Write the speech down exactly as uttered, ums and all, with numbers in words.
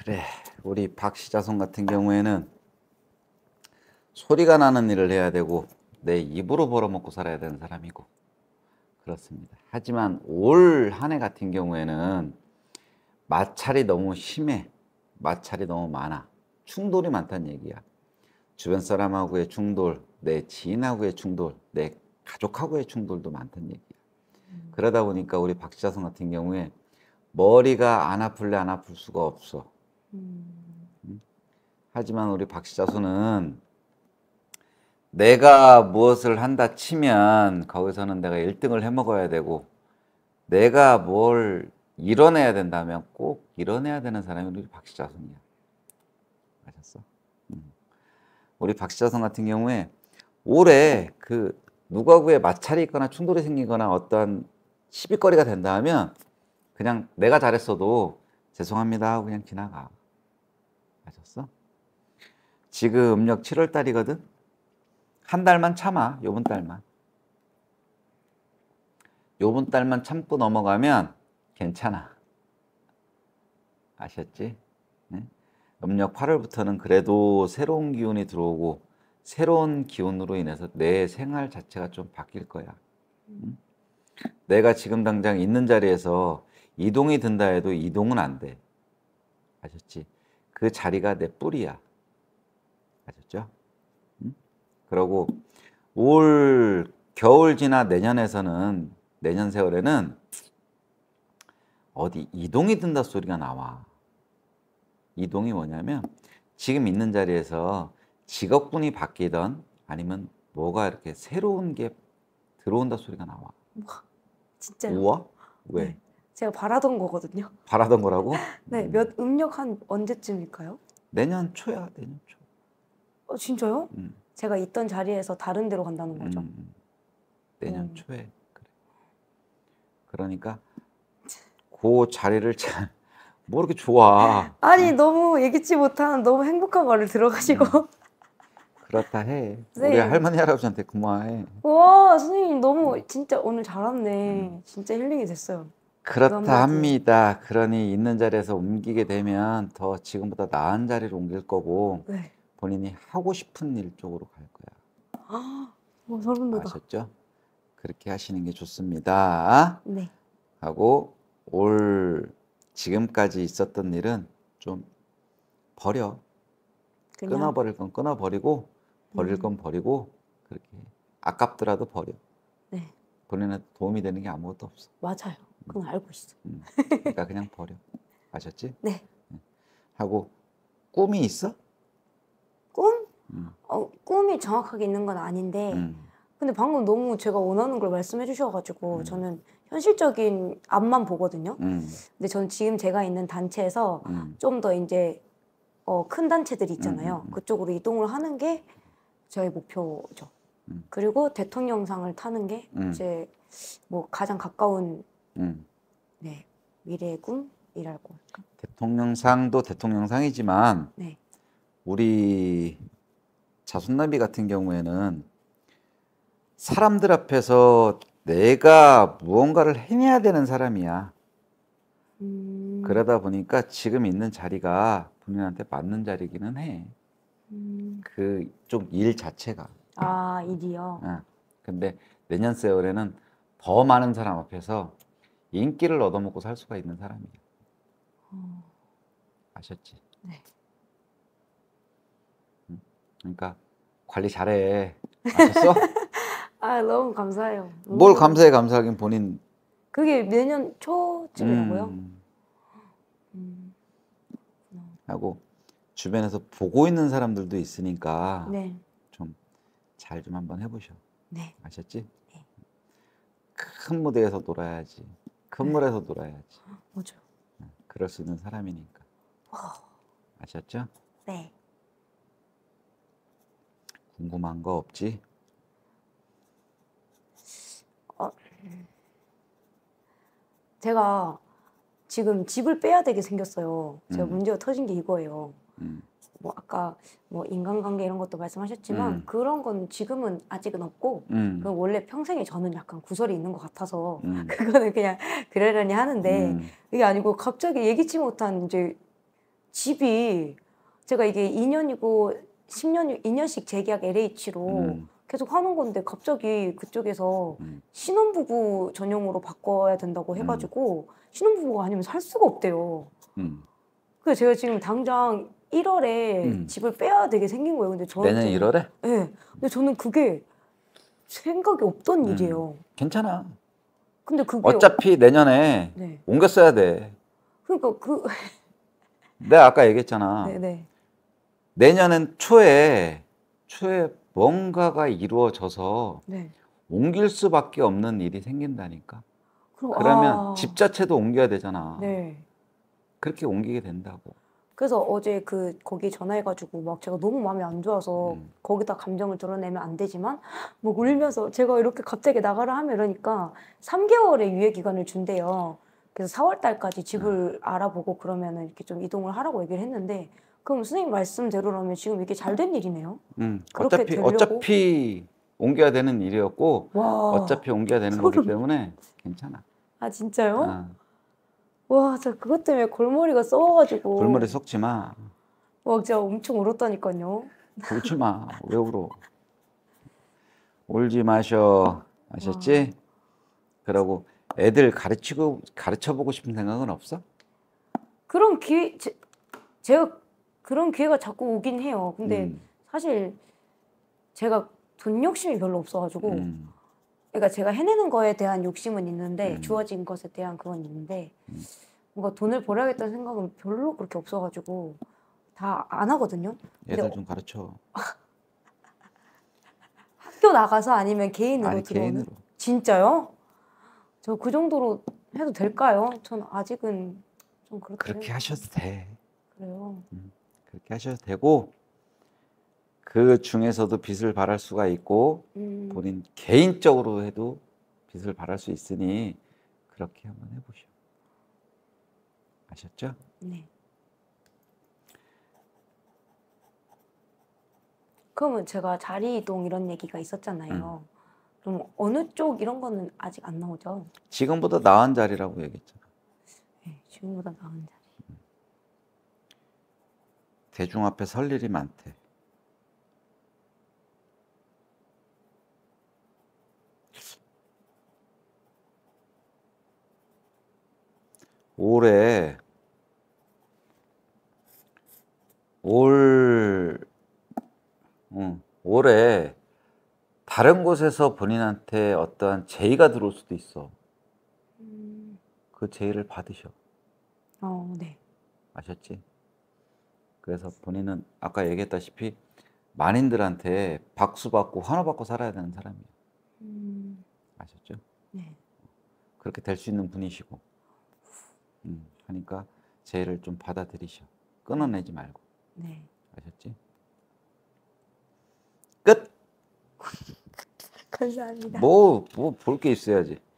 그래, 우리 박시자손 같은 경우에는 소리가 나는 일을 해야 되고 내 입으로 벌어먹고 살아야 되는 사람이고 그렇습니다. 하지만 올 한 해 같은 경우에는 마찰이 너무 심해. 마찰이 너무 많아. 충돌이 많다는 얘기야. 주변 사람하고의 충돌, 내 지인하고의 충돌, 내 가족하고의 충돌도 많다는 얘기야. 음. 그러다 보니까 우리 박시자손 같은 경우에 머리가 안 아플래 안 아플 수가 없어. 음. 음? 하지만 우리 박시자손은 내가 무엇을 한다 치면 거기서는 내가 일 등을 해 먹어야 되고 내가 뭘 이뤄내야 된다면 꼭 이뤄내야 되는 사람이 우리 박시자손이야. 아셨어? 음. 우리 박시자손 같은 경우에 올해 그 누구하고의 마찰이 있거나 충돌이 생기거나 어떤 시비거리가 된다 하면 그냥 내가 잘했어도 죄송합니다 하고 그냥 지나가. 아셨어? 지금 음력 칠월 달이거든? 한 달만 참아. 요번 달만. 요번 달만 참고 넘어가면 괜찮아. 아셨지? 네? 음력 팔월부터는 그래도 새로운 기운이 들어오고 새로운 기운으로 인해서 내 생활 자체가 좀 바뀔 거야. 응? 내가 지금 당장 있는 자리에서 이동이 든다 해도 이동은 안 돼. 아셨지? 그 자리가 내 뿌리야. 아셨죠? 응? 그러고 올 겨울 지나 내년에서는 내년 세월에는 어디 이동이 든다 소리가 나와. 이동이 뭐냐면 지금 있는 자리에서 직업군이 바뀌던 아니면 뭐가 이렇게 새로운 게 들어온다 소리가 나와. 와, 진짜요? 우와? 왜? 네. 제가 바라던 거거든요. 바라던 거라고? 네, 음. 몇 음력 한 언제쯤일까요? 내년 초야, 내년 초. 어, 진짜요? 음. 제가 있던 자리에서 다른 데로 간다는 거죠. 음. 내년 음. 초에. 그래. 그러니까 그 자리를 잘 뭐 이렇게 좋아. 아니, 어? 너무 예기치 못한 너무 행복한 말을 들어가지고. 음. 그렇다 해. 우리 선생님. 할머니 할아버지한테 그만해. 와, 선생님 너무 진짜 오늘 잘왔네. 음. 진짜 힐링이 됐어요. 그렇다 한마디. 합니다. 그러니 있는 자리에서 옮기게 되면 더 지금보다 나은 자리로 옮길 거고 네. 본인이 하고 싶은 일 쪽으로 갈 거야. 아, 뭐 소름 돋아. 아셨죠? 그렇게 하시는 게 좋습니다. 네. 하고 올 지금까지 있었던 일은 좀 버려. 그냥 끊어버릴 건 끊어버리고 버릴 음. 건 버리고 그렇게 아깝더라도 버려. 네. 본인한테 도움이 되는 게 아무것도 없어. 맞아요. 그건 알고 있어. 음. 그러니까 그냥 버려. 아셨지? 네. 하고 꿈이 있어? 꿈? 음. 어, 꿈이 정확하게 있는 건 아닌데 음. 근데 방금 너무 제가 원하는 걸 말씀해 주셔가지고 음. 저는 현실적인 앞만 보거든요. 음. 근데 저는 지금 제가 있는 단체에서 음. 좀 더 이제 어, 큰 단체들이 있잖아요. 음, 음, 음. 그쪽으로 이동을 하는 게 저의 목표죠. 음. 그리고 대통령상을 타는 게 음. 제 뭐 가장 가까운 음. 네, 미래의 꿈이랄까. 대통령상도 대통령상이지만 네. 우리 자손나비 같은 경우에는 사람들 앞에서 내가 무언가를 해내야 되는 사람이야. 음, 그러다 보니까 지금 있는 자리가 본인한테 맞는 자리기는 해. 음, 그 좀 일 자체가. 아, 일이요. 어. 근데 내년 세월에는 더 많은 사람 앞에서 인기를 얻어먹고 살 수가 있는 사람이야. 어, 아셨지? 네. 응? 그러니까 관리 잘해. 아셨어? 아, 너무 감사해요. 너무 뭘 너무- 감사해 감사하긴 본인. 그게 내년 초쯤이라고요? 음, 음, 하고 주변에서 보고 있는 사람들도 있으니까 네, 좀 잘 좀 한번 해보셔. 네. 아셨지? 네. 큰 무대에서 놀아야지. 큰 네. 물에서 놀아야지. 뭐죠? 그럴 수 있는 사람이니까. 아셨죠? 네. 궁금한 거 없지? 어, 제가 지금 집을 빼야 되게 생겼어요. 제가 음. 문제가 터진 게 이거예요. 음. 뭐 아까 뭐 인간관계 이런 것도 말씀하셨지만 음. 그런 건 지금은 아직은 없고 음. 그 원래 평생에 저는 약간 구설이 있는 것 같아서 음. 그거는 그냥 그러려니 하는데 음. 이게 아니고 갑자기 예기치 못한 이제 집이 제가 이게 이 년이고 십 년, 이 년씩 재계약 엘에이치로 음. 계속 하는 건데 갑자기 그쪽에서 음. 신혼부부 전용으로 바꿔야 된다고 해가지고 신혼부부가 아니면 살 수가 없대요. 음. 그래서 제가 지금 당장 일월에 음. 집을 빼야 되게 생긴 거예요. 근데 저는 내년 일월에? 네. 근데 저는 그게 생각이 없던 음. 일이에요. 괜찮아. 근데 그게 어차피 내년에 네. 옮겨 써야 돼. 그러니까 그 내가 아까 얘기했잖아. 네네. 내년엔 초에 초에 뭔가가 이루어져서 네. 옮길 수밖에 없는 일이 생긴다니까. 그럼, 그러면 아, 집 자체도 옮겨야 되잖아. 네. 그렇게 옮기게 된다고. 그래서 어제 그 거기 전화해가지고 막 제가 너무 마음이 안 좋아서 음. 거기다 감정을 드러내면 안 되지만 뭐 울면서 제가 이렇게 갑자기 나가라 하면 이러니까 삼 개월의 유예 기간을 준대요. 그래서 사월 달까지 집을 알아보고 그러면은 이렇게 좀 이동을 하라고 얘기를 했는데 그럼 선생님 말씀대로라면 지금 이게 잘 된 일이네요. 음. 그렇게 어차피 되려고? 어차피 옮겨야 되는 일이었고 와. 어차피 옮겨야 되는 거기 때문에 괜찮아. 아 진짜요? 어. 와, 저 그것 때문에 골머리가 썩어가지고 골머리 썩지 마. 와, 진짜 엄청 울었다니까요. 울지 마. 왜 울어? 울지 마셔. 아셨지? 그러고 애들 가르치고 가르쳐 보고 싶은 생각은 없어? 그런 기회 제, 제가 그런 기회가 자꾸 오긴 해요. 근데 음. 사실 제가 돈 욕심이 별로 없어가지고 음. 그러니까 제가 해내는 거에 대한 욕심은 있는데 음. 주어진 것에 대한 그건 있는데 음. 뭔가 돈을 벌어야겠다는 생각은 별로 그렇게 없어가지고 다 안 하거든요. 근데 애들 좀 가르쳐. 학교 나가서 아니면 개인으로 아니, 들어오는? 개인으로. 진짜요? 저 그 정도로 해도 될까요? 전 아직은 좀 그렇게 그렇게 하셔도 돼. 그래요. 그렇게 하셔도 되고 그 중에서도 빚을 발할 수가 있고 음, 본인 개인적으로 해도 빚을 발할 수 있으니 그렇게 한번 해보시오. 아셨죠? 네. 그러면 제가 자리 이동 이런 얘기가 있었잖아요. 그럼 어느 쪽 이런 거는 아직 안 나오죠? 지금보다 나은 자리라고 얘기했잖아. 네, 지금보다 나은 자리. 대중 앞에 설 일이 많대. 올해 올 응, 올해 다른 곳에서 본인한테 어떠한 제의가 들어올 수도 있어. 음, 그 제의를 받으셔. 어, 네. 아셨지? 그래서 본인은 아까 얘기했다시피 만인들한테 박수받고 환호받고 살아야 되는 사람이에요. 음, 아셨죠? 네. 그렇게 될 수 있는 분이시고. 음, 하니까 제의를 좀 받아들이셔. 끊어내지 말고. 네. 아셨지? 끝! 감사합니다. 뭐, 뭐 볼 게 있어야지.